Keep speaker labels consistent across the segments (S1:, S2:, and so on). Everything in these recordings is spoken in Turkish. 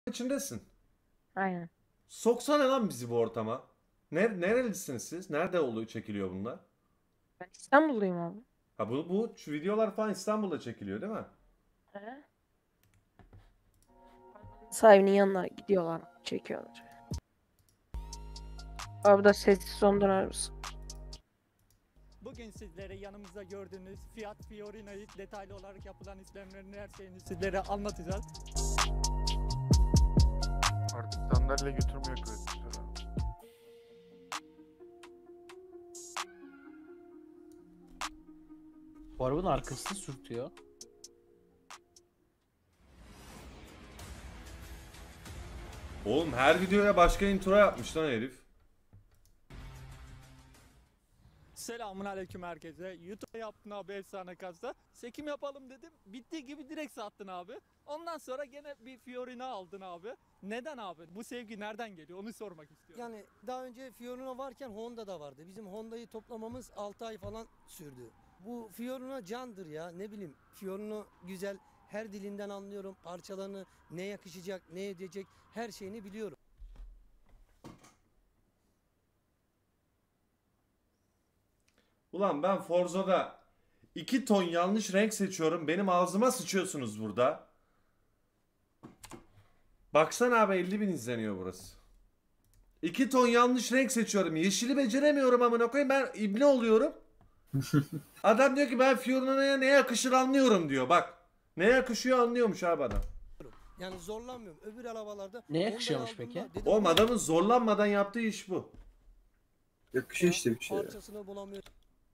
S1: içindesin.
S2: Aynen.
S1: Soksana lan bizi bu ortama. Nerelisiniz siz? Nerede oluyor çekiliyor bunlar?
S2: Ben İstanbulluyum abi.
S1: Ha bu şu videolar falan İstanbul'da çekiliyor değil mi?
S2: He? Sahibinin yanına gidiyorlar. Çekiyorlar. Abi da sessiz son döner misin?
S3: Bugün sizlere yanımızda gördüğünüz Fiat Fiorina'yı detaylı olarak yapılan işlemlerin her şeyini sizlere anlatacağız.
S4: Artık sandalye götürmüyor köyde.
S5: Bu arabanın arkasını sürtüyor.
S1: Oğlum her videoya başka intro yapmış lan herif.
S3: Selamun aleyküm herkese. YouTube'a yaptın abi efsane kazda. Çekim yapalım dedim. Bittiği gibi direkt sattın abi. Ondan sonra gene bir Fiorina aldın abi. Neden abi? Bu sevgi nereden geliyor? Onu sormak istiyorum.
S6: Yani daha önce Fiorino varken Honda da vardı. Bizim Honda'yı toplamamız 6 ay falan sürdü. Bu Fiorino candır ya. Ne bileyim, Fiorino güzel. Her dilinden anlıyorum. Parçalarını, ne yakışacak, ne edecek, her şeyini biliyorum.
S1: Ulan ben Forza'da 2 ton yanlış renk seçiyorum. Benim ağzıma sıçıyorsunuz burada. Baksana abi 50.000 izleniyor burası. 2 ton yanlış renk seçiyorum. Yeşili beceremiyorum amına koyayım. Ben ibne oluyorum. Adam diyor ki ben Fiorina'ya ne yakışır anlıyorum diyor. Bak. Ne yakışıyor anlıyormuş abi adam.
S6: Yani zorlanmıyorum. Öbür arabalarda
S5: Ne
S6: Honda'yı
S5: yakışıyormuş
S6: aldığımda
S5: peki?
S6: dedim,
S1: Oğlum
S6: "Ulan
S1: adamın zorlanmadan yaptığı iş bu.
S7: Yakışıyor işte bir şey.
S6: parçasını bulamıyorum."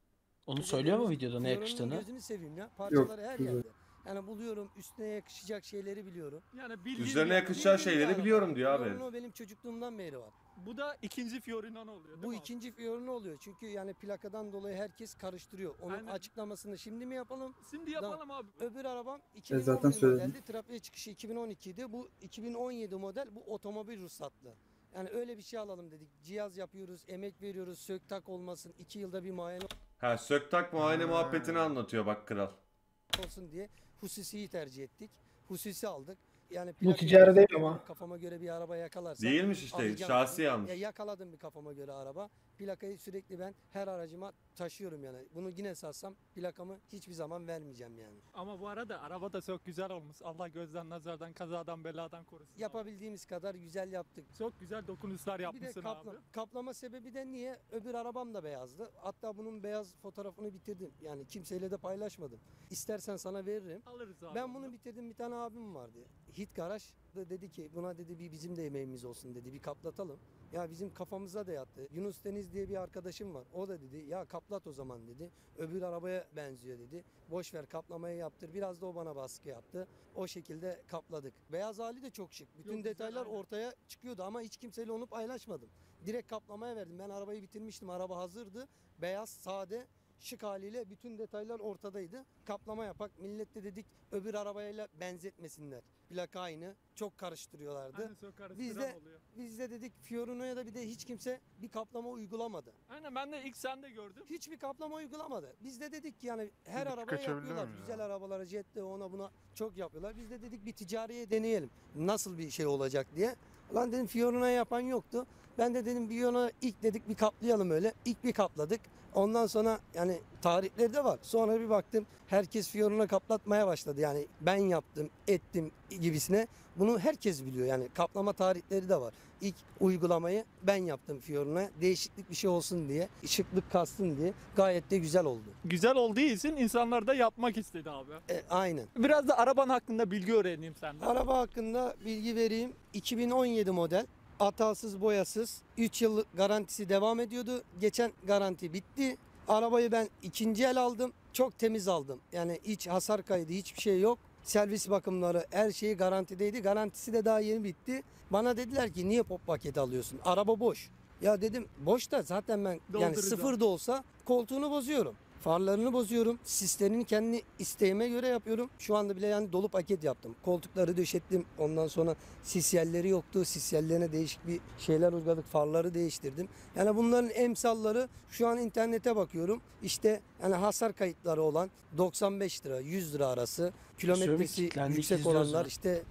S5: Onu söylüyor mu videoda ne
S6: Fiorino'nun
S5: yakıştığını?
S6: gözünü seveyim ya. Parçaları her
S7: güzel.
S6: yerde. Yani buluyorum, üstüne yakışacak şeyleri biliyorum.
S3: Yani bildiğin
S1: Üzerine
S3: yani.
S1: yakışacağı
S6: Bildiğim bir
S1: şeyleri
S6: araba.
S1: biliyorum diyor abi.
S6: Fiorino benim çocukluğumdan beri var.
S3: Bu da ikinci Fiorina'nın oluyor değil
S6: Bu
S3: mi abi?
S6: ikinci Fiorino oluyor. Çünkü yani plakadan dolayı herkes karıştırıyor. Onun
S3: Aynen.
S6: açıklamasını şimdi mi yapalım?
S3: Şimdi yapalım abi.
S6: Öbür arabam
S7: zaten
S6: 2011
S7: söyledim.
S6: modeldi. Trafiğe çıkışı 2012 idi. Bu 2017 model. Bu otomobil ruhsatlı. Yani öyle bir şey alalım dedik. Cihaz yapıyoruz, emek veriyoruz. Sök tak olmasın. 2 yılda bir muayene
S1: Ha söktak muayene muhabbetini anlatıyor bak kral.
S6: olsun diye Hususi'yi tercih ettik. Hususi aldık. Yani
S8: Bu
S6: plakayı
S8: ticari değil
S6: düzeltiyorum.
S8: ama.
S6: Kafama göre bir araba yakalarsam
S1: Değilmiş işte
S6: alacağım
S1: şahsi
S6: dedim.
S1: almış.
S6: Yakaladım bir kafama göre araba. Plakayı sürekli ben her aracıma taşıyorum yani. Bunu yine satsam plakamı hiçbir zaman vermeyeceğim yani.
S3: Ama bu arada araba da çok güzel olmuş. Allah gözden nazardan kazadan beladan korusun. abi.
S6: Yapabildiğimiz kadar güzel yaptık.
S3: Çok güzel dokunuşlar
S6: Bir de
S3: yapmışsın abi.
S6: kaplama sebebi de niye? Öbür arabam da beyazdı. Hatta bunun beyaz fotoğrafını bitirdim. Yani kimseyle de paylaşmadım. İstersen sana veririm.
S3: Alırız abi.
S6: Ben bunu bitirdim, bir tane abim vardı. Hit Garaj da dedi ki buna dedi bir bizim de emeğimiz olsun dedi, bir kaplatalım. Ya bizim kafamıza da yattı. Yunus Deniz diye bir arkadaşım var. O da dedi ya kaplat o zaman dedi. Öbür arabaya benziyor dedi. Boş ver kaplamayı yaptır. Biraz da o bana baskı yaptı. O şekilde kapladık. Beyaz hali de çok şık. Bütün
S3: Yok, güzel,
S6: detaylar
S3: aynen.
S6: ortaya çıkıyordu ama hiç kimseyle onu paylaşmadım. Direkt kaplamaya verdim. Ben arabayı bitirmiştim. Araba hazırdı. Beyaz, sade, şık haliyle bütün detaylar ortadaydı. Kaplama yapak. Millet de dedik öbür arabayla benzetmesinler. Plaka aynı. Çok karıştırıyorlardı.
S3: Aynen, çok karıştıran
S6: Biz de
S3: oluyor.
S6: biz de dedik Fiorino'ya da bir de hiç kimse bir kaplama uygulamadı.
S3: Aynen, ben de ilk sende gördüm.
S6: Hiçbir kaplama uygulamadı. Biz de dedik ki yani her
S4: Bir
S6: arabaya
S4: kaçabiliyor
S6: yapıyorlar.
S4: muyum ya?
S6: Güzel arabalara, Jette, ona buna çok yapıyorlar. Biz de dedik bir ticariye deneyelim. Nasıl bir şey olacak diye. Lan dedim Fiorino'ya yapan yoktu. Ben de dedim Fiorino'ya ilk dedik bir kaplayalım öyle. İlk bir kapladık. Ondan sonra yani tarihleri de var. Sonra bir baktım herkes Fiorino kaplatmaya başladı. Yani ben yaptım, ettim gibisine. Bunu herkes biliyor yani kaplama tarihleri de var. İlk uygulamayı ben yaptım Fiorino'ya. Değişiklik bir şey olsun diye, şıklık kastın diye. Gayet de güzel oldu.
S3: Güzel olduğu için insanlar da yapmak istedi abi.
S6: Aynen.
S3: Biraz da araban hakkında bilgi öğreneyim senden.
S6: Araba hakkında bilgi vereyim. 2017 model. Hatasız boyasız. 3 yıllık garantisi devam ediyordu. Geçen garanti bitti. Arabayı ben ikinci el aldım. Çok temiz aldım. Yani hiç hasar kaydı, hiçbir şey yok. Servis bakımları her şeyi garantideydi. Garantisi de daha yeni bitti. Bana dediler ki niye pop paketi alıyorsun? Araba boş. Ya dedim boş da zaten ben yani
S3: Dolduracağım.
S6: sıfır da olsa koltuğunu bozuyorum. Farlarını bozuyorum. Sislerini kendi isteğime göre yapıyorum. Şu anda bile yani dolu paket yaptım. Koltukları döşettim. Ondan sonra sis yerleri yoktu. Sis yerlerine değişik bir şeyler uyguladık. Farları değiştirdim. Yani bunların emsalları şu an internete bakıyorum. İşte yani hasar kayıtları olan 95 lira 100 lira arası. Kilometresi
S5: kilitlendik,
S6: yüksek
S5: izliyoruz
S6: olanlar
S5: ha.
S6: işte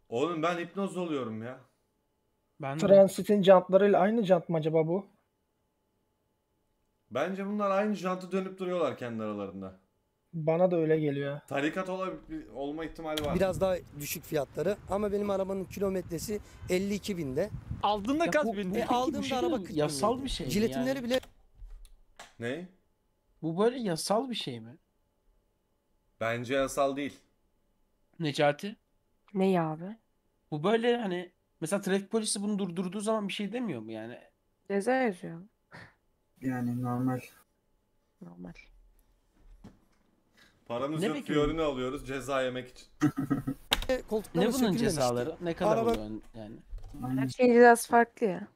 S1: Oğlum ben hipnoz oluyorum ya.
S5: Ben de.
S8: Transit'in jantlarıyla aynı jant mı acaba bu?
S1: Bence bunlar aynı jantı dönüp duruyorlar kendi aralarında.
S8: Bana da öyle geliyor.
S1: Tarikat olma ihtimali var.
S6: Biraz daha düşük fiyatları ama benim arabanın kilometresi 52 binde.
S3: Aldığında
S5: Ya
S3: kaç
S5: bu-
S3: bin?
S5: bu-
S6: E,
S5: Peki
S6: aldığımda
S5: bir şey
S6: araba
S5: diyeyim,
S6: 40
S5: yasal
S6: bin
S5: bir şey mi
S6: Jiletimleri
S5: yani?
S6: bile
S1: Ne?
S5: Bu böyle yasal bir şey mi?
S1: Bence yasal değil.
S5: Necati?
S2: Ne ya abi?
S5: Bu böyle hani mesela trafik polisi bunu durdurduğu zaman bir şey demiyor mu yani?
S2: Ceza yazıyor.
S7: Yani normal.
S2: Normal.
S1: Paramız
S5: Ne
S1: yok,
S5: peki
S1: Fiorini alıyoruz ceza yemek için.
S6: koltukları
S5: Ne bunun
S6: sökülmemişti.
S5: cezaları? Ne kadar
S6: Araba-
S5: oluyor yani?
S2: Her şeyin cezası farklı ya.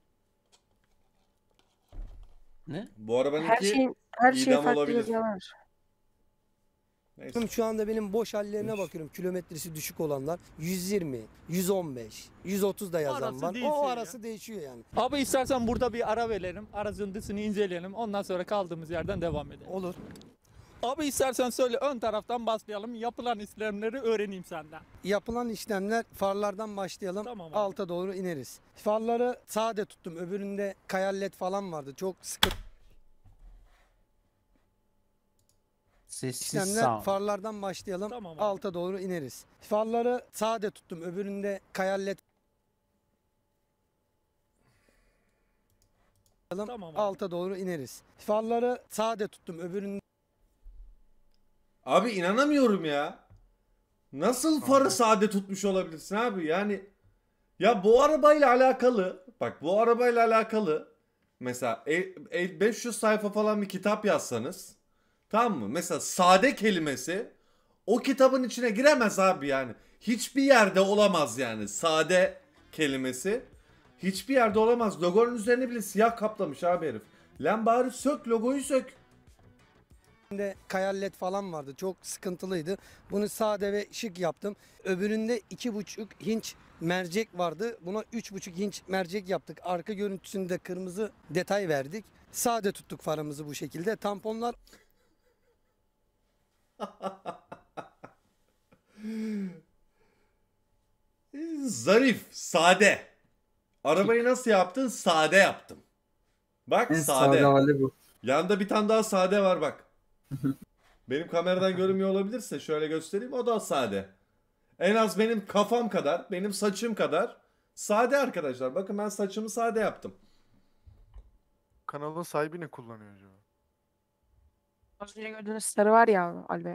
S5: Ne?
S1: Bu arabanınki
S2: Her şeyin
S1: idam
S2: farklı
S1: olabilir.
S2: cezalar var.
S1: Neyse.
S6: Şu anda benim boş hallerine bakıyorum. Kilometresi düşük olanlar 120, 115, 130 da yazan
S3: Arası
S6: var.
S3: değişiyor
S6: O
S3: ya.
S6: arası değişiyor yani.
S3: Abi istersen burada bir ara verelim. Aracın dışını inceleyelim. Ondan sonra kaldığımız yerden devam edelim.
S6: Olur.
S3: Abi istersen söyle, ön taraftan başlayalım. Yapılan işlemleri öğreneyim senden.
S6: Yapılan işlemler farlardan başlayalım.
S3: Tamam abi.
S6: Alta doğru ineriz. Farları sade tuttum. Öbüründe kayallet falan vardı. Çok sıkı
S5: Sessiz
S6: işlemler.
S5: sound.
S6: Farlardan başlayalım.
S3: Tamam abi.
S6: Alta doğru ineriz. Farları sade tuttum. Öbüründe kayallet
S3: Tamam abi.
S6: alta doğru ineriz. Farları sade tuttum. Öbüründe
S1: Abi inanamıyorum ya. Nasıl farı sade tutmuş olabilirsin abi? Yani ya bu arabayla alakalı, bak bu arabayla alakalı mesela 500 sayfa falan bir kitap yazsanız, tamam mı? Mesela sade kelimesi o kitabın içine giremez abi yani. Hiçbir yerde olamaz yani sade kelimesi. Hiçbir yerde olamaz. Logonun üzerine bile siyah kaplamış abi herif. Lan bari sök, logoyu sök.
S6: kayallet falan vardı. Çok sıkıntılıydı. Bunu sade ve şık yaptım. Öbüründe 2,5 inç mercek vardı. Buna 3,5 inç mercek yaptık. Arka görüntüsünde kırmızı detay verdik. Sade tuttuk farımızı bu şekilde. Tamponlar
S1: Zarif, sade. Arabayı nasıl yaptın? Sade yaptım. Bak
S7: En
S1: sade.
S7: sade hali bu.
S1: Yanında bir tane daha sade var bak. Benim kameradan görünmüyor olabilirse şöyle göstereyim, o da sade. En az benim kafam kadar, benim saçım kadar sade arkadaşlar. Bakın ben saçımı sade yaptım.
S4: Kanalın sahibi ne kullanıyor acaba?
S2: Az önce gördüğünüz sarı var ya Albe.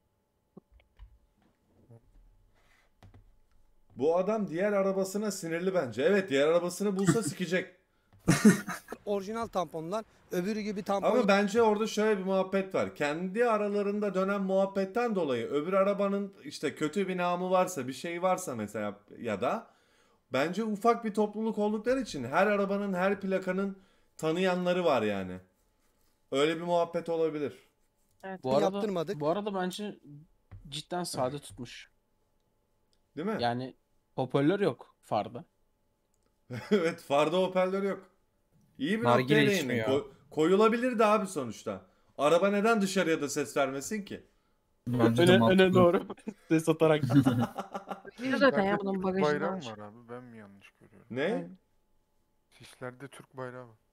S1: Bu adam diğer arabasına sinirli bence. Evet, diğer arabasını bulsa sikecek.
S6: orijinal tamponlar. Öbürü gibi tampon
S1: Ama bence orada şöyle bir muhabbet var. Kendi aralarında dönen muhabbetten dolayı öbür arabanın işte kötü bir namı varsa, bir şey varsa mesela ya da bence ufak bir topluluk oldukları için her arabanın, her plakanın tanıyanları var yani. Öyle bir muhabbet olabilir.
S2: Evet.
S5: Bu arada,
S6: yaptırmadık.
S5: bu arada bence cidden sade tutmuş.
S1: Değil mi?
S5: Yani hoparlör yok farda.
S1: Evet, farda hoparlör yok. İyi bir
S9: Nargile
S1: noktaya değindin.
S9: içmiyor.
S1: Koyulabilirdi abi sonuçta. Araba neden dışarıya da ses vermesin ki?
S7: Bence de mantıklı.
S5: doğru. Ses atarak.
S2: Biliyor zaten ya
S4: Sislerde
S2: bunun
S4: Türk
S2: bagajında
S4: bayrağı mı
S2: var.
S4: var abi? Ben mi yanlış görüyorum?
S1: Ne?
S2: Evet.
S4: Sislerde Türk bayrağı var.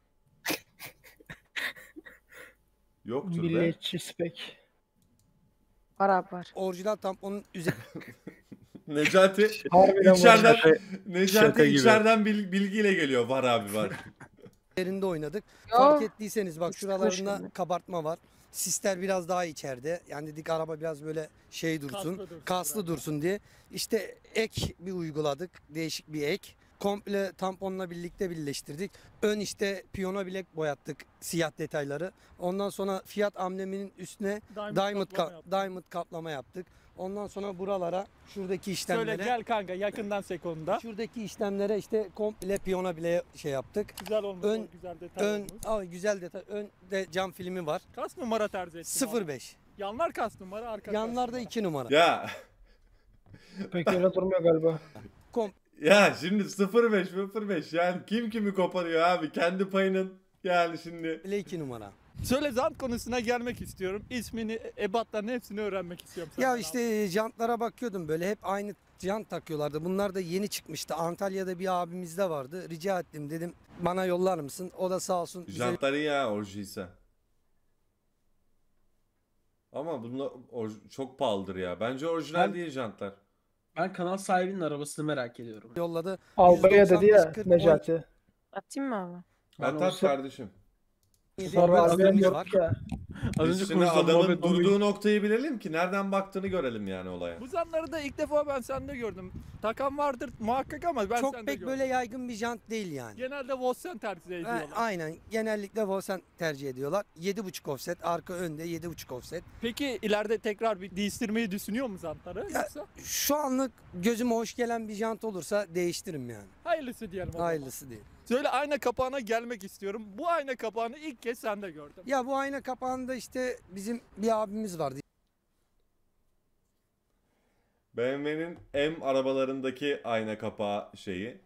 S1: Yoktur be.
S8: Milliyetçi spek.
S2: Var abi var.
S6: orijinal tamponun
S1: Necati
S8: Harbiden
S1: içeriden
S8: var.
S1: Necati
S9: şaka gibi.
S1: içeriden bilgiyle geliyor. Var abi var.
S6: üzerinde oynadık.
S2: Yo.
S6: Fark ettiyseniz bak
S2: Sıkmış
S6: şuralarında
S2: şimdi.
S6: kabartma var. Sisler biraz daha içeride. Yani dedik araba biraz böyle şey dursun.
S3: Kaslı dursun
S6: Kaslı
S3: biraz.
S6: dursun diye. İşte ek bir uyguladık. Değişik bir ek. Komple tamponla birlikte birleştirdik. Ön işte piyano bilek boyattık siyah detayları. Ondan sonra Fiat ambleminin üstüne diamond kaplama yaptık. Ondan sonra buralara şuradaki işlemlere
S3: Söyle gel kanka, yakından sekonda.
S6: şuradaki işlemlere işte komple piyano bile şey yaptık.
S3: Güzel olmuş,
S6: Ön-
S3: o güzel detay
S6: Ön
S3: olmuş.
S6: güzel detay. Önde cam filmi var.
S3: Kaç numara tercih ettin abi?
S6: 05.
S3: Yanlar kaç numara, arka kaç
S6: Yanlarda
S3: numara?
S6: 2 numara.
S1: Ya
S8: Pek öyle durmuyor galiba.
S1: ya şimdi 05 yani kim kimi koparıyor abi, kendi payının yani şimdi.
S6: Komple 2 numara.
S3: Söyle, zant konusuna gelmek istiyorum. İsmini, ebatlarını hepsini öğrenmek istiyorum senden
S6: Ya
S3: abi.
S6: işte jantlara bakıyordum böyle hep aynı jant takıyorlardı. Bunlar da yeni çıkmıştı. Antalya'da bir abimiz de vardı. Rica ettim, dedim bana yollar mısın? O da sağ olsun bize
S1: Jantları ya orijiyse. Ama bunlar çok pahalıdır ya. Bence orijinal
S5: Ben-
S1: değil jantlar.
S5: Ben kanal sahibinin arabasını merak ediyorum.
S6: yolladı.
S8: Albaya dedi ya
S6: 195-40
S8: Necati.
S2: Atayım mı abi?
S5: Ben
S1: Atat
S5: olsa-
S1: kardeşim.
S6: 17
S8: Sonra haberim
S6: arabamız var.
S8: yok ya.
S5: Az
S1: Biz
S5: önce
S1: şimdi
S5: konuştuğum
S1: adamın
S5: muhabbet
S1: durduğu noktayı bilelim ki nereden baktığını görelim yani olaya.
S3: Bu zanları da ilk defa ben sende gördüm. Takan vardır muhakkak ama ben
S6: Çok
S3: sende
S6: pek
S3: gördüm.
S6: böyle yaygın bir jant değil yani.
S3: Genelde Vossen tercih ediyorlar.
S6: Aynen. Genellikle Volsen tercih ediyorlar. 7.5 offset. Arka önde 7.5 offset.
S3: Peki ileride tekrar bir değiştirmeyi düşünüyor mu zantları?
S6: Ya-
S3: Yoksa
S6: Şu anlık gözüme hoş gelen bir jant olursa değiştiririm yani.
S3: hayırlısı diyelim o zaman.
S6: Hayırlısı değil.
S3: Şöyle ayna kapağına gelmek istiyorum. Bu ayna kapağını ilk kez sende gördüm.
S6: Ya bu ayna kapağında işte bizim bir abimiz vardı.
S1: BMW'nin M arabalarındaki ayna kapağı şeyi.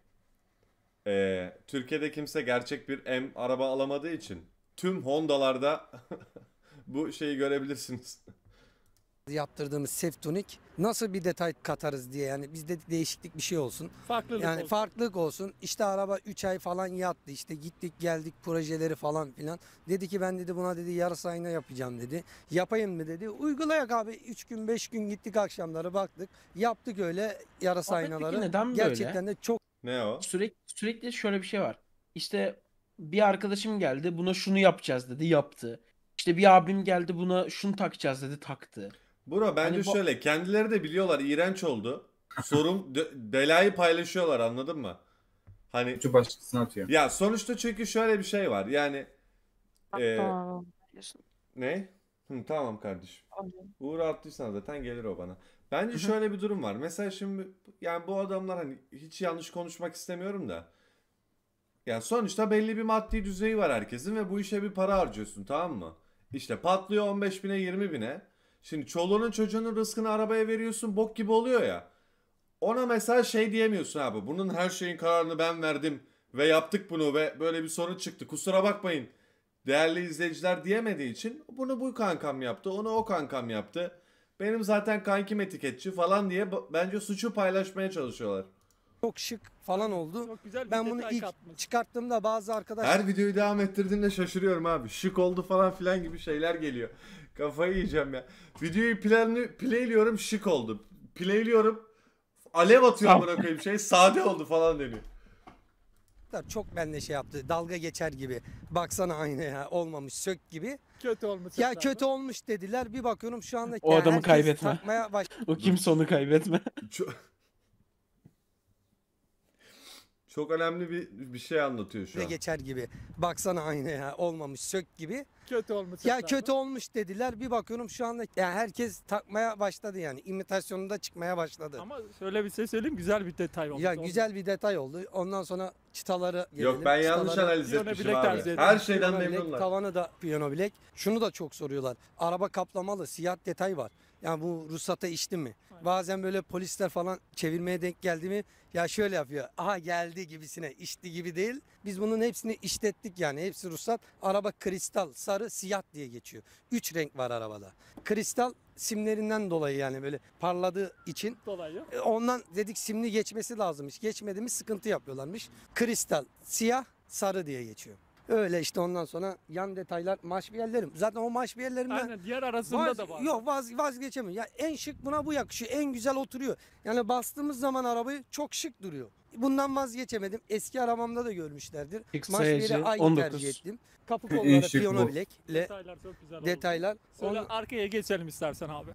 S1: Türkiye'de kimse gerçek bir M araba alamadığı için tüm Honda'larda bu şeyi görebilirsiniz.
S6: Yaptırdığımız Seftonik. Nasıl bir detay katarız diye, yani bizde değişiklik bir şey olsun.
S3: Farklılık
S6: Yani
S3: olsun.
S6: farklılık olsun. İşte araba 3 ay falan yattı. İşte gittik geldik projeleri falan filan. Dedi ki ben dedi buna dedi yarısı ayna yapacağım dedi. Yapayım mı dedi. Uygulayak abi. 3 gün 5 gün gittik, akşamları baktık. Yaptık öyle yarısı
S5: Abi peki
S6: aynaları.
S5: neden böyle?
S6: Gerçekten de çok
S1: Ne o?
S5: Sürekli şöyle bir şey var. İşte bir arkadaşım geldi, buna şunu yapacağız dedi, yaptı. İşte bir abim geldi, buna şunu takacağız dedi, taktı.
S1: Bro bence
S5: Hani bu-
S1: şöyle kendileri de biliyorlar iğrenç oldu. Sorun belayı paylaşıyorlar, anladın mı? Hani
S7: Ucu başkasına atıyor.
S1: ya sonuçta çünkü şöyle bir şey var. Yani
S2: Tamam abi. Biliyorsun.
S1: ne? Tamam kardeşim.
S2: Alıyorum.
S1: Uğur attıysan zaten gelir o bana. Bence şöyle bir durum var. Mesela şimdi yani bu adamlar hani hiç yanlış konuşmak istemiyorum da. Yani sonuçta belli bir maddi düzeyi var herkesin ve bu işe bir para harcıyorsun, tamam mı? İşte patlıyor 15 bine 20 bine. Şimdi çoluğunun çocuğunun rızkını arabaya veriyorsun, bok gibi oluyor ya. Ona mesela şey diyemiyorsun abi. Bunun her şeyin kararını ben verdim ve yaptık bunu ve böyle bir sorun çıktı. Kusura bakmayın değerli izleyiciler diyemediği için bunu bu kankam yaptı, onu o kankam yaptı. Benim zaten kankim etiketçi falan diye bence suçu paylaşmaya çalışıyorlar.
S6: çok şık falan oldu.
S3: Çok güzel bir
S6: Ben bunu
S3: detay
S6: ilk
S3: katmış.
S6: çıkarttığımda bazı arkadaşlar
S1: Her videoyu devam ettirdiğimde şaşırıyorum abi. Şık oldu falan filan gibi şeyler geliyor. Kafayı yiyeceğim ya. Videoyu playliyorum, şık oldu. Playliyorum, alev atıyor amına koyayım, şey sade oldu falan deniyor.
S6: çok benimle şey yaptı. Dalga geçer gibi. Baksana aynaya olmamış, sök gibi.
S3: Kötü olmuş.
S6: Ya
S3: zaten.
S6: kötü olmuş dediler. Bir bakıyorum şu anda
S5: O adamı
S6: herkes
S5: kaybetme.
S6: takmaya
S5: O kimse onu kaybetme.
S1: Çok önemli bir şey anlatıyor şu an.
S6: geçer gibi. Baksana aynaya olmamış, sök gibi.
S3: Kötü olmuş.
S6: Ya
S3: zaten.
S6: kötü olmuş dediler. Bir bakıyorum şu anda herkes takmaya başladı yani. İmitasyonunda çıkmaya başladı.
S3: Ama şöyle bir şey söyleyeyim, güzel bir detay olmuş.
S6: Ya güzel bir detay oldu. Ondan sonra çıtaları gelelim.
S1: Yok ben yanlış
S6: Çıtaları-
S1: analiz
S3: Piyano
S1: etmişim
S3: bilek
S1: abi.
S3: tercih
S1: Her
S3: ediyorum.
S1: şeyden
S6: Piyano bilek,
S1: memnunlar.
S6: tavanı da piyano bilek. Şunu da çok soruyorlar. Araba kaplamalı, siyah detay var. Yani bu ruhsata içti mi? Bazen böyle polisler falan çevirmeye denk geldi mi? Ya şöyle yapıyor. Aha geldi gibisine, içti gibi değil. Biz bunun hepsini işlettik yani. Hepsi ruhsat. Araba kristal, sarı, siyah diye geçiyor. 3 renk var arabada. Kristal simlerinden dolayı yani böyle parladığı için.
S3: Dolayı.
S6: Ondan dedik simli geçmesi lazımmış. Geçmedi mi sıkıntı yapıyorlarmış. Kristal, siyah, sarı diye geçiyor. Öyle işte ondan sonra yan detaylar, maşbiyerlerim. Zaten o maşbiyerlerimden
S3: Aynen, diğer arasında da var.
S6: yok vazgeçemiyorum. Ya en şık buna bu yakışıyor. En güzel oturuyor. Yani bastığımız zaman arabayı çok şık duruyor. Bundan vazgeçemedim. Eski arabamda da görmüşlerdir.
S5: X
S6: Maşbiyeri
S5: sayıcı
S6: aynı
S5: 19.
S6: tercih ettim. Kapı
S7: En
S6: kolları
S7: şık
S6: piyano
S7: bu.
S6: bilekle
S3: Detaylar çok güzel oldu.
S6: detaylar.
S3: Şöyle
S6: Onu-
S3: arkaya geçelim istersen abi.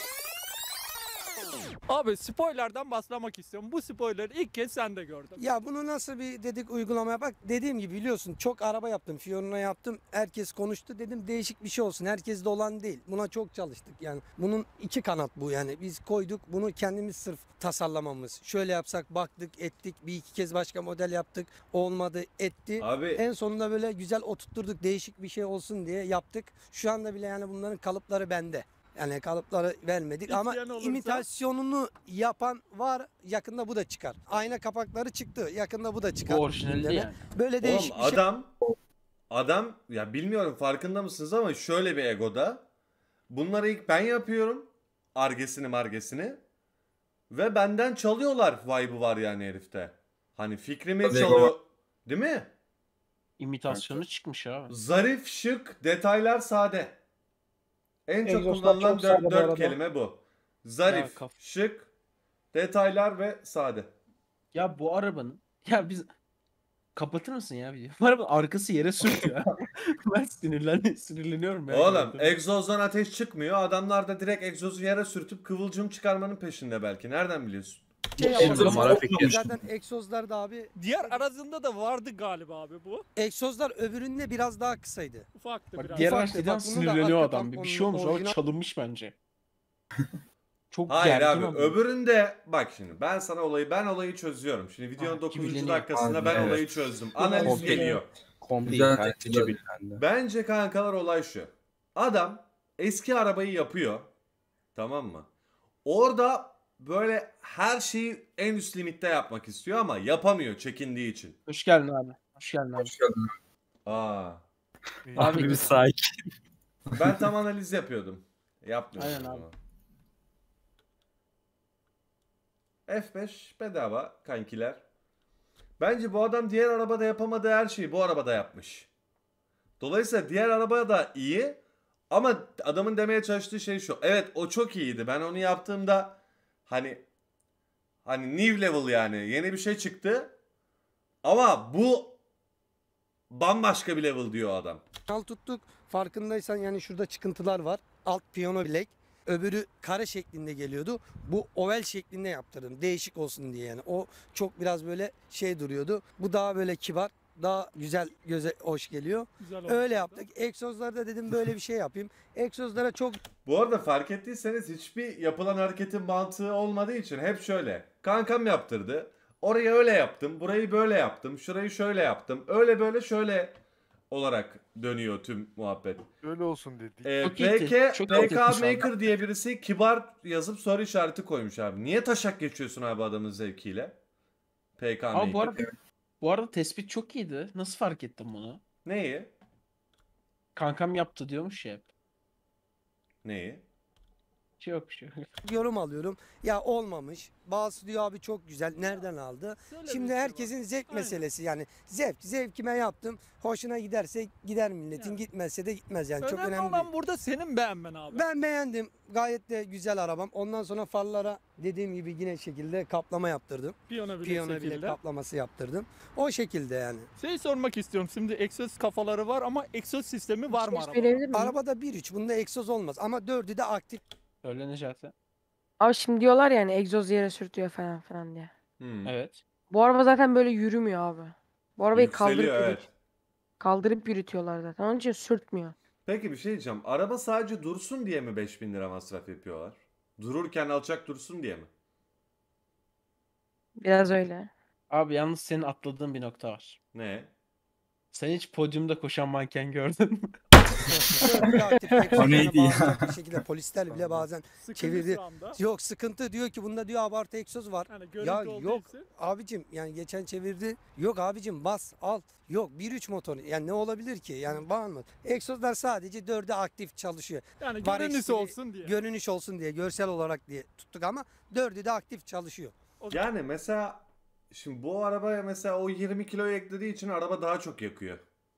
S3: Abi spoilerden başlamak istiyorum. Bu spoiler'ı ilk kez sende gördüm.
S6: Ya bunu nasıl bir dedik uygulamaya bak, dediğim gibi biliyorsun çok araba yaptım, Fiorino yaptım, herkes konuştu, dedim değişik bir şey olsun, herkes de olan değil, buna çok çalıştık yani. Bunun 2 kanat bu, yani biz koyduk bunu, kendimiz sırf tasarlamamız, şöyle yapsak baktık ettik, bir iki kez başka model yaptık, olmadı etti.
S1: Abi
S6: En sonunda böyle güzel oturtturduk, değişik bir şey olsun diye yaptık. Şu anda bile yani bunların kalıpları bende. Yani kalıpları vermedik ama
S3: İsteyen olursa-
S6: imitasyonunu yapan var. Yakında bu da çıkar. Ayna kapakları çıktı. Yakında bu da çıkar.
S5: Bu orijinali
S6: Gündeme.
S5: yani.
S6: Böyle
S1: oğlum
S6: değişik bir şey.
S1: adam ya bilmiyorum farkında mısınız ama şöyle bir egoda. Bunları ilk ben yapıyorum. Argesini margesini. ve benden çalıyorlar vibe'ı var yani herifte. Hani fikrimi
S7: Tabii,
S1: çalıyor. Değil mi?
S5: İmitasyonu çıkmış abi.
S1: Zarif, şık, detaylar sade. En çok
S8: Egzozlar
S1: kullanılan
S8: çok sade bu
S1: 4
S8: arada.
S1: kelime bu. Zarif,
S5: Ya,
S1: şık, detaylar ve sade.
S5: Ya bu arabanın ya biz kapatır mısın ya videoyu? Bu arabanın arkası yere sürtüyor. ya. Ben sinirleniyorum ya.
S1: Oğlum
S5: gerçekten.
S1: egzozdan ateş çıkmıyor. Adamlar da direkt egzozu yere sürtüp kıvılcım çıkarmanın peşinde belki. Nereden biliyorsun?
S6: Şey
S7: Egzoz
S6: yapalım.
S7: numara peki.
S6: Zaten egzozlar da abi,
S3: Diğer arasında da vardı galiba abi bu.
S6: egzozlar öbüründe biraz daha kısaydı.
S3: Ufaktı
S5: Bak
S3: biraz.
S5: diğer
S6: Ufak
S5: araçtan
S6: tefek, bunu da
S5: sinirleniyor
S6: arka
S5: adam. Bir şey
S6: tamponun
S5: olmuş. O
S6: orijinal-
S5: çalınmış bence. Çok
S1: Hayır
S5: gergin
S1: abi
S5: ama.
S1: öbüründe bak şimdi ben olayı çözüyorum. Şimdi videonun
S5: Ah,
S1: 9.
S5: kibileniyor.
S1: dakikasında ben
S7: Abi,
S1: olayı
S7: evet.
S1: çözdüm. Analiz
S8: Komple.
S1: geliyor.
S7: Güzel
S9: kaçıcı
S7: tepkiler.
S9: bilmendi.
S1: Bence kankalar olay şu. Adam eski arabayı yapıyor. Tamam mı? Orada böyle her şeyi en üst limitte yapmak istiyor ama yapamıyor çekindiği için.
S5: Hoş geldin abi. Hoş geldin abi.
S7: Hoş geldin.
S1: Aa.
S5: Abi
S9: bir sakin.
S1: Ben tam analiz yapıyordum. Yapmıyorum.
S5: Aynen abi.
S1: bunu. F5 bedava kankiler. Bence bu adam diğer arabada yapamadığı her şeyi bu arabada yapmış. Dolayısıyla diğer araba da iyi ama adamın demeye çalıştığı şey şu. Evet o çok iyiydi. Ben onu yaptığımda hani new level yani yeni bir şey çıktı. Ama bu bambaşka bir level diyor adam.
S6: Al tuttuk. Farkındaysan yani şurada çıkıntılar var. Alt piyano bilek. Öbürü kare şeklinde geliyordu. Bu oval şeklinde yaptırdım. Değişik olsun diye yani. O çok biraz böyle şey duruyordu. Bu daha böyle kibar. Daha güzel, göze hoş geliyor.
S3: Güzel olmuş
S6: Öyle
S3: oldu.
S6: yaptık. Egzozlarda dedim böyle bir şey yapayım. Egzozlara çok
S1: Bu arada fark ettiyseniz hiçbir yapılan hareketin mantığı olmadığı için hep şöyle. Kankam yaptırdı. Orayı öyle yaptım. Burayı böyle yaptım. Şurayı şöyle yaptım. Öyle böyle şöyle olarak dönüyor tüm muhabbet.
S4: Öyle olsun dedik.
S5: Çok iyi,
S1: PK
S5: çok iyi etmiş
S1: Maker diye birisi kibar yazıp soru işareti koymuş abi. Niye taşak geçiyorsun abi adamın zevkiyle? PK
S5: Abi
S1: Maker.
S5: bu arada tespit çok iyiydi. Nasıl fark ettin bunu?
S1: Neyi?
S5: Kankam yaptı diyormuş ya hep.
S1: Neyi?
S5: Bir şey yok.
S6: yorum alıyorum. Ya olmamış. Bazısı diyor abi çok güzel. Nereden aldı?
S3: Şöyle bir
S6: Şimdi
S3: şey var.
S6: herkesin zevk
S3: Aynen.
S6: meselesi yani. Zevkime yaptım. Hoşuna giderse gider milletin.
S3: Yani.
S6: Gitmezse de gitmez yani. Çok
S3: Önemli
S6: önemli
S3: olan
S6: değil.
S3: burada senin beğenmen abi.
S6: Ben beğendim. Gayet de güzel arabam. Ondan sonra farlara dediğim gibi yine şekilde kaplama yaptırdım.
S3: Piyano bile
S6: Piyano bile
S3: şekilde.
S6: kaplaması yaptırdım. O şekilde yani.
S3: Şey sormak istiyorum. Şimdi egzoz kafaları var ama egzoz sistemi var mı
S2: Şey
S3: arabada?
S2: söyleyebilir miyim?
S6: Arabada 1.3 bunda egzoz olmaz ama 4'ü de aktif.
S5: Öyle Necati.
S2: Abi şimdi diyorlar yani egzoz yere sürtüyor falan filan diye.
S1: Hmm.
S5: Evet.
S2: Bu araba zaten böyle yürümüyor abi. Bu arabayı
S1: Yükseliyor, evet.
S2: kaldırıp yürütüyorlar zaten. Onun için sürtmüyor.
S1: Peki bir şey diyeceğim. Araba sadece dursun diye mi 5.000 lira masraf yapıyorlar? Dururken alçak dursun diye mi?
S2: Biraz öyle.
S5: Abi yalnız senin atladığın bir nokta var.
S1: Ne?
S5: Sen hiç podyumda koşan manken gördün mü?
S6: Dördü aktif. Egzozlara
S7: neydi ya?
S6: bağlayacak bir şekilde polisler bile bazen
S3: Sıkıntı
S6: çevirdi.
S3: şu anda.
S6: Yok sıkıntı diyor ki bunda diyor abartı egzoz var.
S3: Yani görüntü
S6: Ya
S3: olduğu
S6: yok
S3: için.
S6: abicim yani geçen çevirdi. Yok abicim bas al. Yok 1.3 motor. Yani ne olabilir ki? Yani bağırma. Egzozlar sadece 4'ü aktif çalışıyor.
S3: Yani
S6: Var
S3: görünüş
S6: eksiği,
S3: olsun diye.
S6: Görünüş olsun diye, görsel olarak diye tuttuk ama 4'ü de aktif çalışıyor.
S1: Yani mesela şimdi bu arabaya mesela o 20 kiloyu eklediği için araba daha çok yakıyor.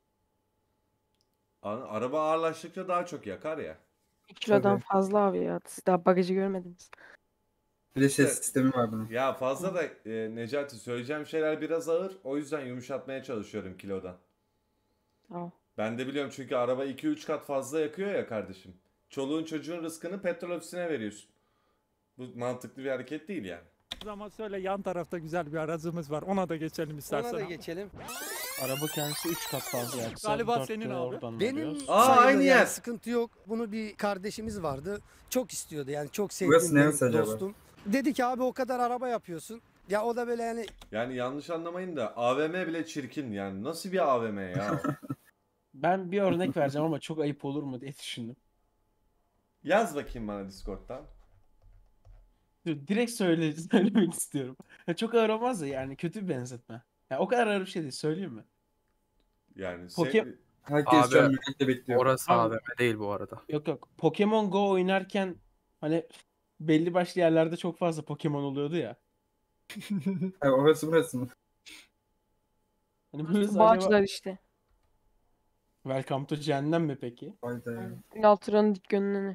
S1: Araba ağırlaştıkça daha çok yakar ya.
S2: 2 kilodan
S7: Tabii.
S2: fazla abi ya. Siz daha bagajı görmediniz.
S7: Bir de ses sistemi var bunun.
S1: Ya fazla da Necati söyleyeceğim şeyler biraz ağır. O yüzden yumuşatmaya çalışıyorum kilodan.
S2: Tamam.
S1: Ben de biliyorum çünkü araba 2-3 kat fazla yakıyor ya kardeşim. Çoluğun çocuğun rızkını petrol ofisine veriyorsun. Bu mantıklı bir hareket değil yani.
S3: Ama söyle yan tarafta güzel bir aracımız var. Ona da geçelim istersen.
S6: Ona da
S3: abi.
S6: geçelim.
S5: Araba kendisi 3 kat fazla yaksa.
S3: Galiba
S5: 4
S3: senin
S5: de
S3: abi.
S5: oradan
S6: Benim
S5: alıyoruz.
S1: Aa,
S6: sayılır
S1: aynı
S6: yani,
S1: yer.
S6: sıkıntı yok. Bunu bir kardeşimiz vardı. Çok istiyordu yani çok
S7: Burası
S6: sevdiğim benim
S7: neresi acaba?
S6: dostum. Dedi ki abi o kadar araba yapıyorsun. Ya o da böyle yani
S1: Yani yanlış anlamayın da AVM bile çirkin yani. Nasıl bir AVM ya?
S5: Ben bir örnek vereceğim ama çok ayıp olur mu diye düşündüm.
S1: Yaz bakayım bana Discord'dan.
S5: Direkt söylemek istiyorum. Ya çok ağır olmaz da yani kötü bir benzetme. Ya o kadar ağır bir şey değil, söyleyeyim mi?
S1: Yani
S7: Herkes şu an
S9: Abi,
S7: merakla bekliyor.
S9: Orası
S5: Abi-
S9: AVM değil bu arada.
S5: Yok. Pokemon Go oynarken hani belli başlı yerlerde çok fazla Pokemon oluyordu ya.
S7: Ha, orası burası mı?
S5: Hani böyle acaba
S2: Bağcılar işte.
S5: Welcome to Cehennem mi peki?
S7: Hayda ya.
S2: Ünaltıran'ın dik gönlünü.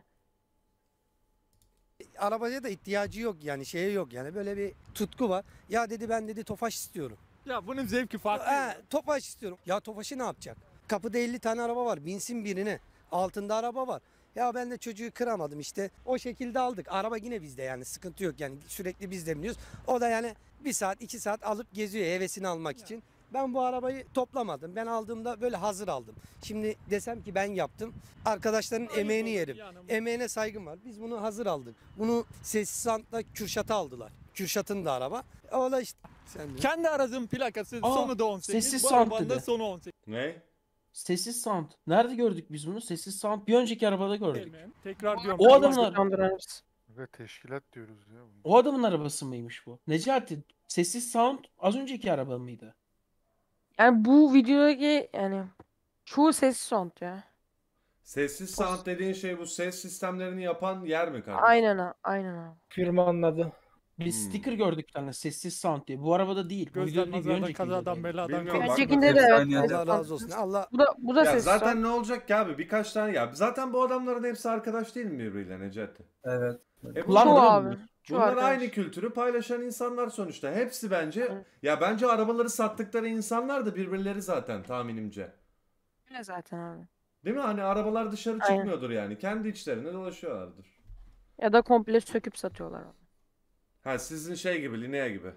S6: Arabaya da ihtiyacı yok yani şeye yok yani böyle bir tutku var. Ya dedi ben dedi Tofaş istiyorum.
S3: Ya bunun zevki farklı.
S6: Tofaş istiyorum. Ya Tofaş'ı ne yapacak? Kapıda 50 tane araba var. Binsin birine. Altında araba var. Ya ben de çocuğu kıramadım işte. O şekilde aldık. Araba yine bizde yani sıkıntı yok yani sürekli biz de biniyoruz. O da yani 1 saat 2 saat alıp geziyor hevesini almak için. Ben bu arabayı toplamadım. Ben aldığımda böyle hazır aldım. Şimdi desem ki ben yaptım. Arkadaşların
S3: Ayıp
S6: emeğini
S3: olur
S6: yerim.
S3: yani.
S6: Emeğine saygım var. Biz bunu hazır aldık. Bunu sessiz santla Kürşat'a aldılar. Kürşat'ın da araba. O da işte. Sen de.
S3: Kendi aracın plakası
S5: Aa,
S3: sonu da 18.
S5: sessiz
S3: Bu
S5: sound
S3: arabanın da
S5: dedi.
S3: sonu 18.
S1: Ne?
S5: Sessiz sound. Nerede gördük biz bunu? Sessiz sound bir önceki arabada gördük.
S3: Tekrar diyorum.
S5: O adamlar
S2: Andırarız.
S4: Ve teşkilat diyoruz ya. bunu.
S5: o adamın arabası mıymış bu? Necati sessiz sound az önceki araba mıydı?
S2: Yani bu videodaki yani çoğu sessiz sound ya.
S1: Sessiz sound dediğin şey bu ses sistemlerini yapan yer mi kardeşim?
S2: Aynen ha. Aynen ha.
S8: Firmanın adı.
S5: Bir
S1: Hmm.
S5: sticker gördük bir tane sessiz sound diye. Bu arabada değil. Bu
S3: Gözden
S5: videoda değil, bir
S3: nazardan
S5: önceki
S3: kazadan
S5: videodaydı.
S3: beladan
S1: Bilmiyorum,
S3: kaçmak.
S2: Öncekinde de
S7: hepsi
S2: evet.
S7: aynı yerde.
S6: Allah razı olsun. Allah
S2: Bu da
S1: Ya
S2: sessiz
S1: zaten
S2: sound.
S1: ne olacak ki abi? Birkaç tane ya. Zaten bu adamların hepsi arkadaş değil mi birbiriyle Necati?
S7: Evet.
S5: Ulan
S2: Çoğu
S5: değil mi
S2: abi.
S5: bunlar?
S2: Çoğu
S1: Bunlar
S2: arkadaş.
S1: aynı kültürü paylaşan insanlar sonuçta. Hepsi bence
S2: Evet.
S1: ya bence arabaları sattıkları insanlar da birbirleri zaten tahminimce.
S2: Öyle zaten abi.
S1: Değil mi? Hani arabalar dışarı
S2: Aynen.
S1: çıkmıyordur yani. Kendi içlerinde dolaşıyorlardır.
S2: Ya da komple söküp satıyorlar onu.
S1: Ha sizin şey gibi, Linea gibi.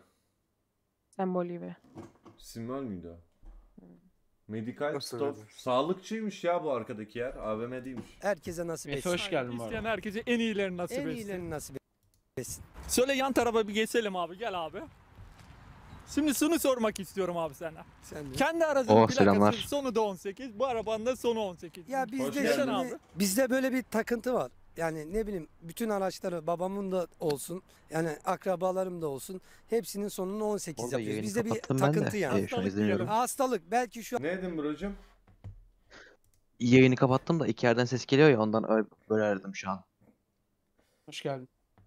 S2: Sembol gibi.
S1: Simbol müydü o? Medical
S4: Nasıl
S1: Stop.
S4: öyle?
S1: Sağlıkçıymış ya bu arkadaki yer. AVM değilmiş.
S6: herkese nasip
S5: Efe
S6: etsin.
S5: hoş geldin bu
S3: İsteyen
S5: arada.
S3: herkese en iyilerini nasip
S6: En
S3: etsin.
S6: iyilerini nasip etsin.
S3: Şöyle yan tarafa bir geçelim abi. Gel abi. Şimdi şunu sormak istiyorum abi sana.
S6: Sen de.
S3: Kendi aracın plakası
S9: selamlar.
S3: sonu da 18. Bu arabanın da sonu 18.
S6: Ya
S1: Hoş
S6: bizde
S1: geldin
S6: şimdi
S3: abi.
S6: bizde böyle bir takıntı var. Yani ne bileyim bütün araçları babamın da olsun yani akrabalarım da olsun hepsinin sonunu 18
S9: Orada
S6: yapıyoruz.
S9: yayını
S6: Bizde bir
S9: kapattım ben de.
S6: takıntı yani.
S9: Şu an
S3: Hastalık
S9: izlemiyorum.
S3: diyelim.
S6: Hastalık belki şu
S1: Ne dedin brocum?
S9: Yayını kapattım da iki yerden ses geliyor ya ondan öyle böyle aradım şu an.
S5: Hoş geldin.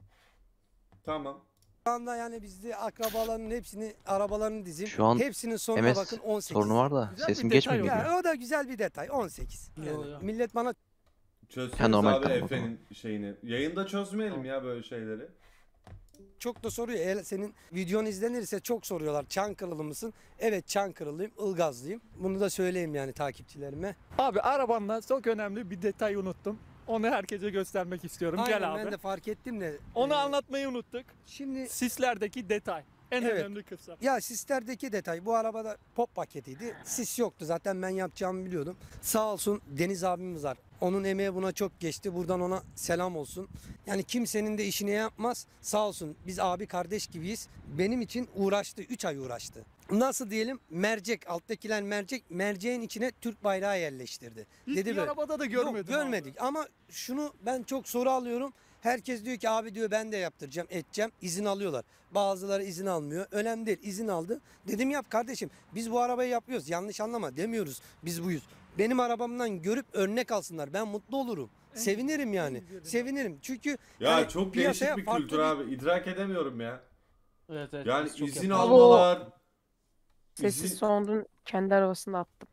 S1: Tamam.
S6: anda yani bizde akrabaların hepsini arabalarını dizim.
S9: Şu an
S6: Hepsinin sonuna
S9: MS
S6: bakın 18.
S9: sorunu var da
S3: Güzel bir
S9: sesim
S3: detay
S9: geçmiyor
S3: oldu.
S9: gibi.
S6: Ya o da güzel bir detay 18.
S5: Yo,
S6: Yani
S5: yo.
S6: millet bana
S1: Çözseniz
S9: normal,
S1: abi
S9: tamam, o
S1: Efe'nin şeyini. Yayında çözmeyelim ya böyle şeyleri.
S6: çok da soruyor. Eğer senin videon izlenirse çok soruyorlar. Çankırılı mısın? Evet Çankırılıyım, Ilgazlıyım. Bunu da söyleyeyim yani takipçilerime.
S3: Abi arabanla çok önemli bir detay unuttum. Onu herkese göstermek istiyorum.
S6: Aynen
S3: Gel abi.
S6: ben de fark ettim de.
S3: Onu
S6: e,
S3: anlatmayı unuttuk.
S6: Şimdi
S3: Sislerdeki detay. En
S6: Evet.
S3: önemli kısım.
S6: ya sislerdeki detay bu arabada pop paketiydi. Sis yoktu zaten ben yapacağımı biliyordum. Sağ olsun Deniz abimiz var. Onun emeği buna çok geçti. Buradan ona selam olsun. Yani kimsenin de işini yapmaz. Sağ olsun biz abi kardeş gibiyiz. Benim için uğraştı. 3 ay uğraştı. Nasıl diyelim mercek alttakiler mercek merceğin içine Türk bayrağı yerleştirdi.
S3: Hiçbir
S6: Dedi böyle.
S3: arabada da
S6: Yok,
S3: görmedim. abi.
S6: görmedik ama şunu ben çok soru alıyorum. Herkes diyor ki abi diyor ben de yaptıracağım edeceğim izin alıyorlar. Bazıları izin almıyor. Önemli değil izin aldı. Dedim yap kardeşim biz bu arabayı yapıyoruz yanlış anlama demiyoruz biz buyuz. Benim arabamdan görüp örnek alsınlar ben mutlu olurum. Sevinirim yani.
S3: güzeli.
S6: Sevinirim çünkü
S1: Ya
S6: yani
S1: çok
S6: piyasaya
S1: değişik bir
S6: farklı
S1: kültür abi. İdrak edemiyorum ya.
S5: Evet evet.
S1: Yani
S5: biz çok
S1: izin
S5: yapıyoruz.
S1: almalar.
S2: Sessiz
S1: izin-
S2: sound'un kendi arabasında attım.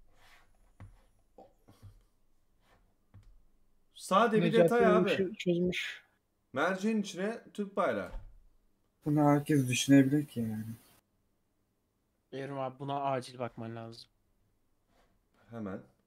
S1: Sade bir
S8: Necati
S1: detay
S8: bu
S1: abi.
S8: işi çözmüş.
S1: Merceğin içine Türk bayrağı.
S7: Bunu herkes düşünebilir ki yani.
S5: Evrim abi buna acil bakman lazım.
S1: Hemen.